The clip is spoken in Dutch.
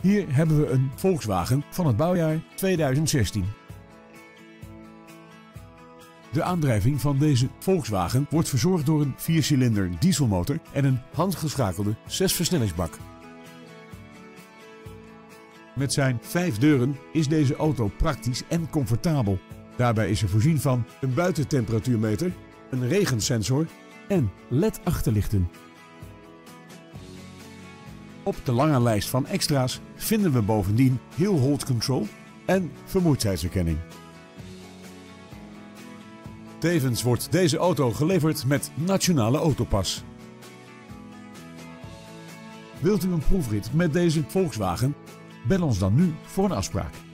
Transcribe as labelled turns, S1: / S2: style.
S1: Hier hebben we een Volkswagen van het bouwjaar 2016. De aandrijving van deze Volkswagen wordt verzorgd door een 4-cilinder dieselmotor en een handgeschakelde 6-versnellingsbak. Met zijn 5 deuren is deze auto praktisch en comfortabel. Daarbij is er voorzien van een buitentemperatuurmeter, een regensensor en LED-achterlichten. Op de lange lijst van extra's vinden we bovendien hill hold control en vermoeidheidsherkenning. Tevens wordt deze auto geleverd met Nationale Autopas. Wilt u een proefrit met deze Volkswagen? Bel ons dan nu voor een afspraak.